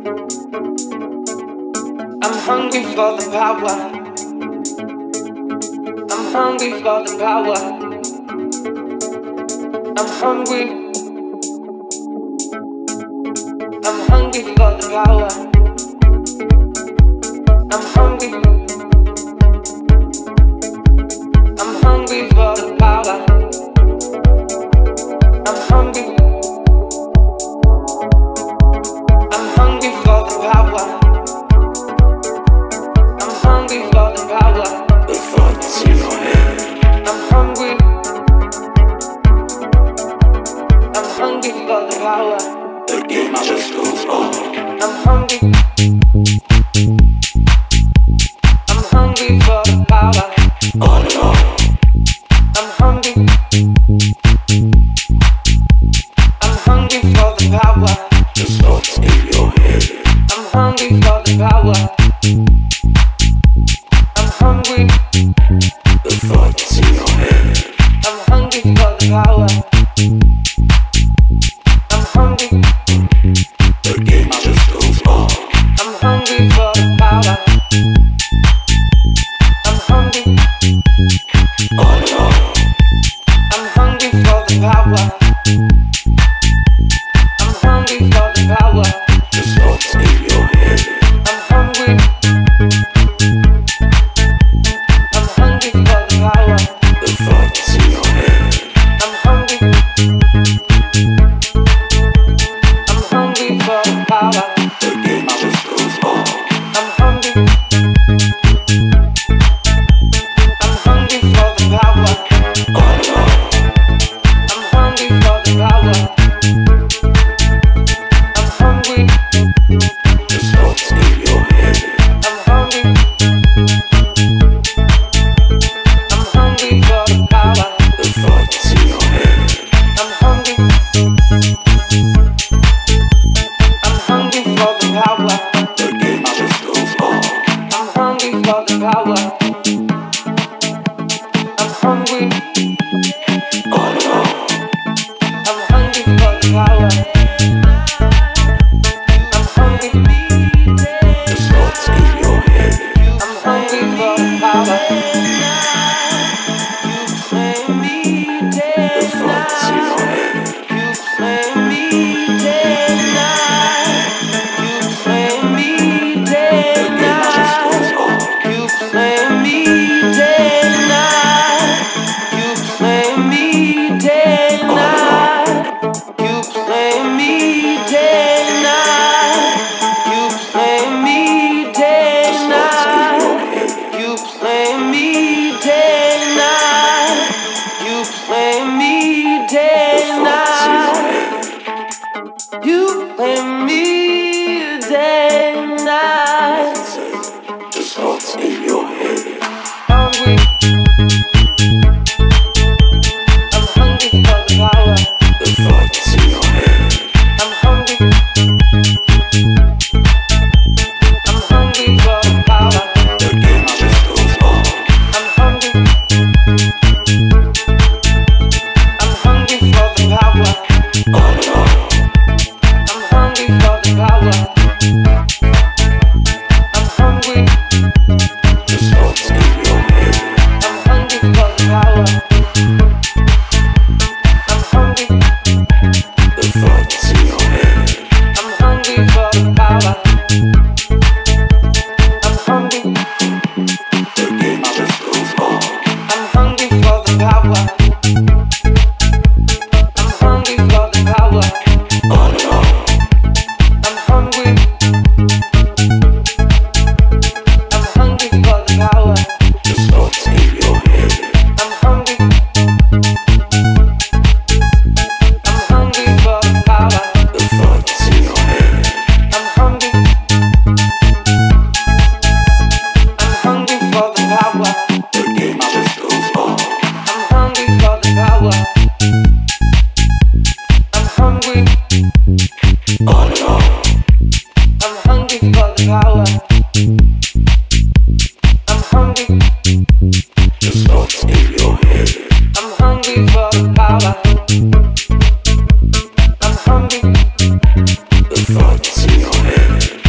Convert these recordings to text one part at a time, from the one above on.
I'm hungry for the power. I'm hungry for the power. I'm hungry. I'm hungry for the power. I'm hungry. I'm hungry for the power. I'm hungry. I'm hungry for the power. I'm hungry for the power. The thoughts in your head. I'm hungry. I'm hungry for the power. The game just goes on. I'm hungry. I'm hungry for the power. On and on. I'm hungry. I'm hungry for the power. The thoughts in your head. I'm hungry for the power. I'm hungry. The thoughts in your head. I'm hungry for the power. I'm hungry. The game just goes on. I'm hungry for the power. I'm hungry. On and on. I'm hungry for the power. I'm hungry for the power. The thoughts in your head. I'm hungry. I'm hungry for the power. The thoughts in your head. I'm hungry. I'm hungry for the power. The game just goes on. I'm hungry. I'm hungry for the power. On and on. I'm hungry for the power. I'm hungry. The thoughts in your head. I'm hungry. I'm hungry for the power. The thoughts in your head. I'm hungry. I'm hungry for the power. The game just goes on. I'm hungry for the power. I'm hungry. On and on. I'm hungry for the power. I'm hungry. The thoughts in your head. I'm hungry for the power. The thoughts in your head. The game just goes on. The thoughts in your head. Hungry. I'm hungry for the power. The thoughts in your head. I'm hungry. I'm hungry for the power. The game just goes on. I'm hungry. I'm hungry for the power. On and on. I'm hungry for the power. I'm hungry. The thoughts in your head. I'm hungry for the power. I'm hungry. The thoughts in your head. I'm hungry for the power. I'm hungry. The game just goes on. I'm hungry for the power. I'm hungry for the power. On and on. I'm hungry. I'm hungry for the power. The thoughts in your head. I'm hungry. I'm hungry for the power. The thoughts in your head. I'm hungry. I'm hungry for the power. The game just goes on. I'm hungry for the power. I'm hungry. On and on. I'm hungry for the power. I'm hungry. The thoughts in your head. I'm hungry for the power. I'm hungry. The thoughts in your head.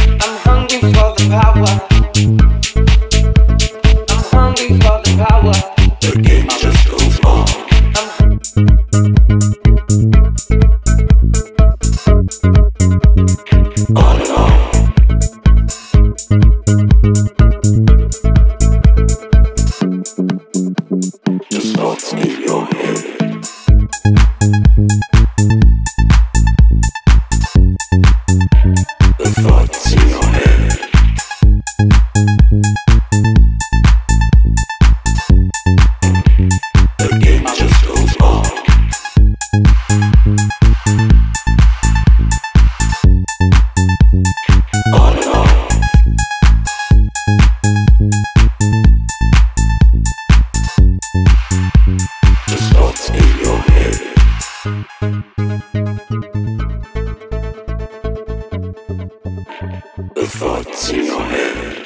thoughts in your head.